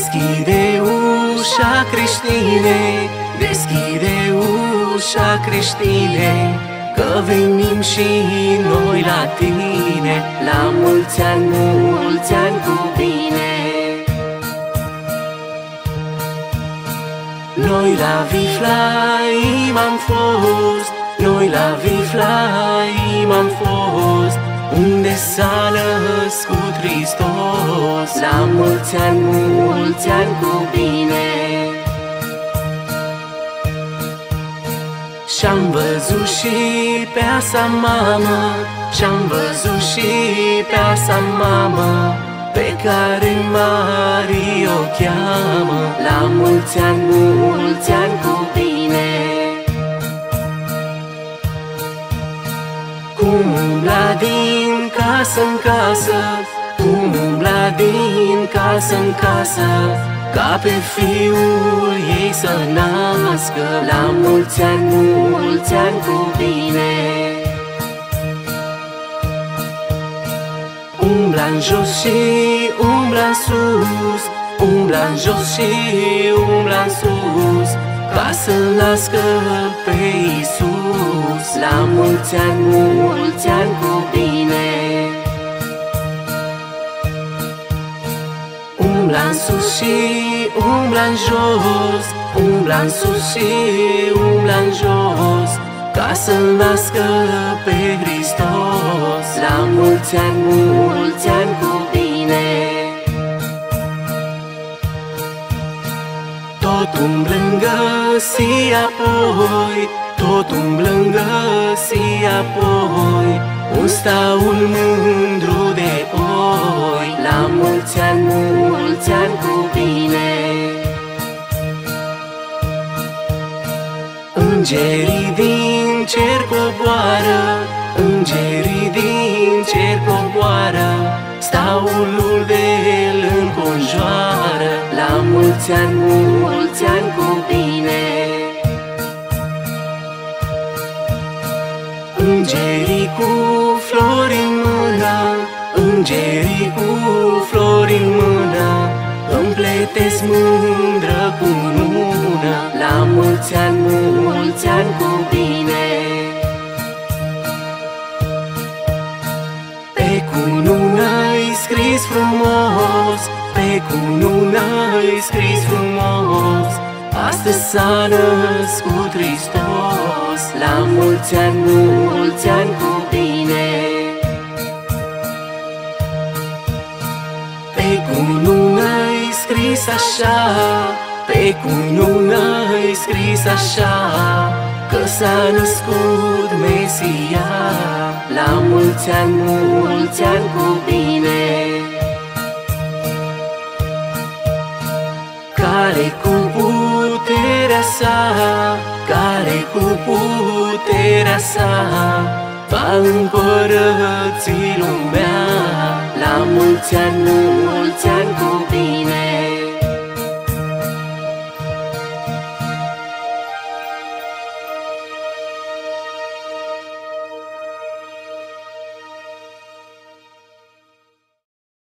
Deschide ușa, creștine, deschide ușa, creștine, că venim și noi la tine. La mulți ani cu bine. Noi la Viflaim am fost, noi la Viflaim am fost, unde s-a născut Hristos. La mulți ani cu bine. Și-am văzut și pe asa mamă, și-am văzut și pe asa mamă, pe care Marie o cheamă. La mulți ani cu bine. Cum umbla din casă în casă, cum umbla din casă în casă, ca pe fiul ei să nască. La mulți ani cu bine. Umbla-n jos și umbla-n sus, umbla-n jos și umbla-n sus, ca să-L nască pe Iisus. La mulți ani cu bine. Umbla-n sus și umbla-n jos, umbla-n sus și umbla-n jos, ca să-L nască pe Hristos. La mulți ani cu bine. Tot umblând găsi apoi, tot umblând găsi apoi, un staul mândru de oi. La mulți ani cu bine. Îngerii din cer coboară, îngerii din cer coboară, staulul de el înconjoară. La mulți ani cu bine. Îngerii cu flori în mână, îngerii cu flori în mână, împletesc mândră cunună. La mulți ani cu bine. Pe cunună-i scris frumos, pe cunună-i scris frumos, astăzi s-a născut Hristos. La mulți ani cu bine. Pe cunună-i scris așa, pe cunună-i scris așa, că s-a născut Mesia. La mulți ani cu bine. Care cu puterea sa, care cu puterea sa, va împărăți lumea. La mulți ani